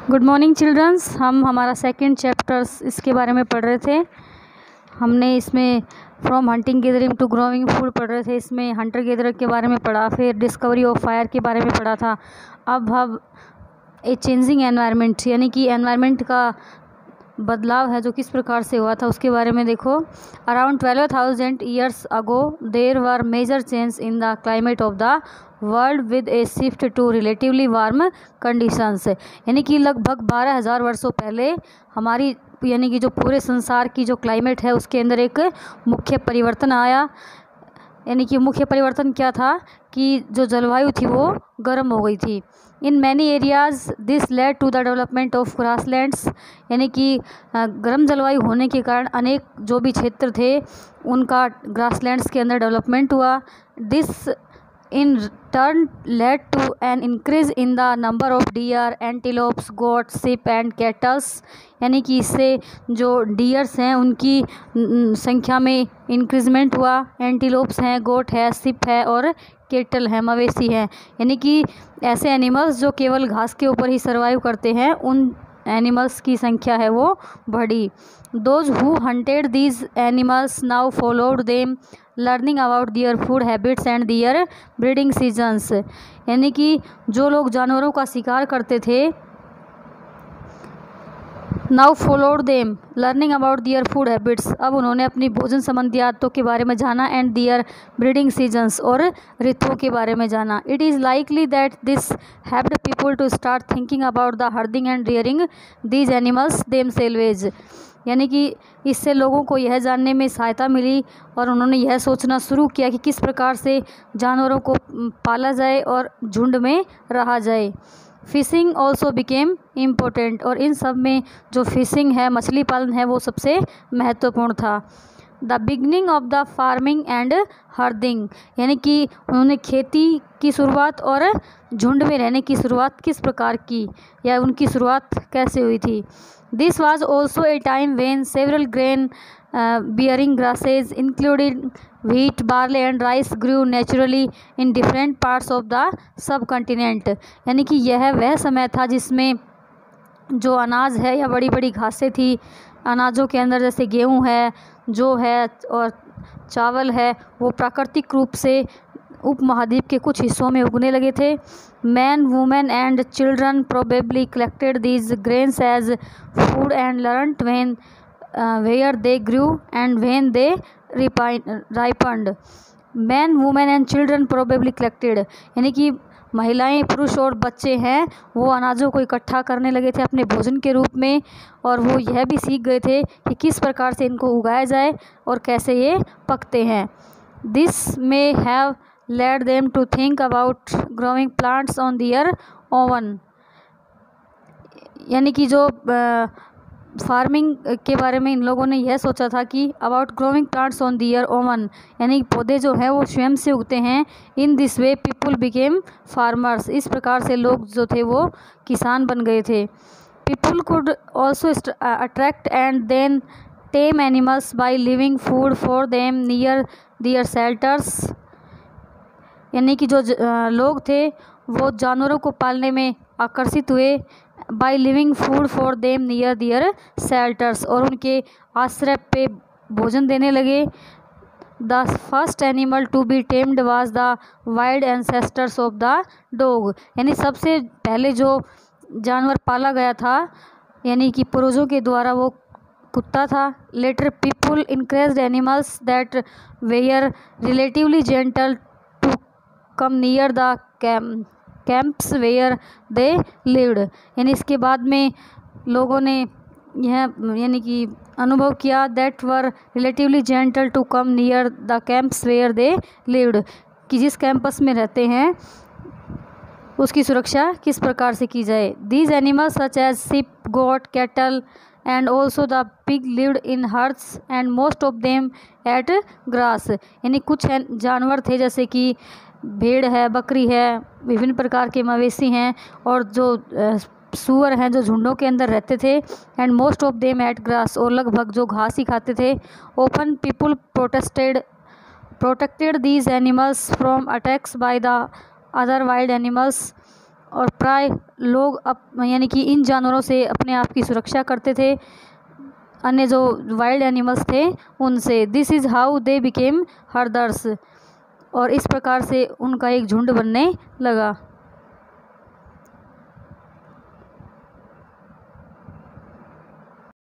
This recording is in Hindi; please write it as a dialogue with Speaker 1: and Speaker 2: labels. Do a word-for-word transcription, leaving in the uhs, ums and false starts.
Speaker 1: Good morning children's. हम हमारा सेकंड चैप्टर्स इसके बारे में पढ़ रहे थे। हमने इसमें from hunting gathering to growing food पढ़ रहे थे। इसमें हंटर गैदरर के बारे में पढ़ा, फिर डिस्कवरी ऑफ फायर के बारे में पढ़ा था। अब हम ए चेंजिंग एनवायरनमेंट यानी कि एनवायरनमेंट का बदलाव है जो किस प्रकार से हुआ था उसके बारे में देखो। Around twelve thousand years ago there were major change in the climate of the world with a shift to relatively warm conditions. यानी कि लगभग बारह हज़ार वर्षों पहले हमारी यानी कि जो पूरे संसार की जो क्लाइमेट है उसके अंदर एक मुख्य परिवर्तन आया। यानी कि मुख्य परिवर्तन क्या था कि जो जलवायु थी वो गर्म हो गई थी। In many areas this led to the development of grasslands. यानी कि गर्म जलवायु होने के कारण अनेक जो भी क्षेत्र थे उनका ग्रासलैंड्स के अंदर डेवलपमेंट हुआ। This in turn led to an increase in the number of deer, antelopes, goats, sheep and cattle। यानी कि इससे जो डियर्स हैं उनकी संख्या में इंक्रीजमेंट हुआ। एंटीलोप्स हैं, गोट है, शिप है और केटल है, मवेशी हैं। यानी कि ऐसे एनिमल्स जो केवल घास के ऊपर ही सर्वाइव करते हैं उन एनिमल्स की संख्या है वो बढ़ी। Those who hunted these animals now followed them learning about their food habits and their breeding seasons. यानी कि जो लोग जानवरों का शिकार करते थे now followed them learning about their food habits, अब उन्होंने अपनी भोजन संबंधी आदतों के बारे में जाना। एंड दियर ब्रीडिंग सीजन्स और ऋतुओं के बारे में जाना। It is likely that this helped people to start thinking about the herding and rearing these animals themselves. यानी कि इससे लोगों को यह जानने में सहायता मिली और उन्होंने यह सोचना शुरू किया कि किस प्रकार से जानवरों को पाला जाए और झुंड में रहा जाए। फिशिंग ऑल्सो बिकेम इम्पोर्टेंट, और इन सब में जो फिशिंग है, मछली पालन है, वो सबसे महत्वपूर्ण था। The beginning of the farming and herding, यानी कि उन्होंने खेती की शुरुआत और झुंड में रहने की शुरुआत किस प्रकार की या उनकी शुरुआत कैसे हुई थी। This was also a time when several grain bearing grasses including wheat, barley and rice grew naturally in different parts of the subcontinent। यानी कि यह वह समय था जिसमें जो अनाज है या बड़ी बड़ी घासें थी अनाजों के अंदर, जैसे गेहूं है, जो है और चावल है, वो प्राकृतिक रूप से उपमहाद्वीप के कुछ हिस्सों में उगने लगे थे। Man, women and children probably collected these grains as food and learned when where they grew and when they ripened। men, women and children probably collected, यानी कि महिलाएं, पुरुष और बच्चे हैं वो अनाजों को इकट्ठा करने लगे थे अपने भोजन के रूप में, और वो यह भी सीख गए थे कि किस प्रकार से इनको उगाया जाए और कैसे ये पकते हैं। This may have led them to think about growing plants on their own. यानी कि जो uh, फार्मिंग के बारे में इन लोगों ने यह सोचा था कि about growing plants on their own, यानी पौधे जो हैं वो स्वयं से उगते हैं। In this way people became farmers, इस प्रकार से लोग जो थे वो किसान बन गए थे। People could also attract and then tame animals by living food for them near their shelters. यानी कि जो लोग थे वो जानवरों को पालने में आकर्षित हुए by living food for them near their shelters, और उनके आश्रय पे भोजन देने लगे। The first animal to be tamed was the wild ancestors of the dog. यानी सबसे पहले जो जानवर पाला गया था यानी कि पूर्वजों के द्वारा वो कुत्ता था। Later people encouraged animals that were relatively gentle to come near the camp camps where they lived. यानी इसके बाद में लोगों ने यह यानी कि अनुभव किया that were relatively gentle to come near the camps where they lived, कि जिस कैंपस में रहते हैं उसकी सुरक्षा किस प्रकार से की जाए। These animals such as sheep, goat, cattle and also the pig lived in herds and most of them ate grass. यानी कुछ जानवर थे जैसे कि भेड़ है, बकरी है, विभिन्न प्रकार के मवेशी हैं और जो सूअर हैं जो झुंडों के अंदर रहते थे। And most of them ate grass, और लगभग जो घास ही खाते थे। Often people protested protected these animals from attacks by the other wild animals, और प्राय लोग अप यानी कि इन जानवरों से अपने आप की सुरक्षा करते थे, अन्य जो वाइल्ड एनिमल्स थे उनसे। This is how they became herders, और इस प्रकार से उनका एक झुंड बनने लगा।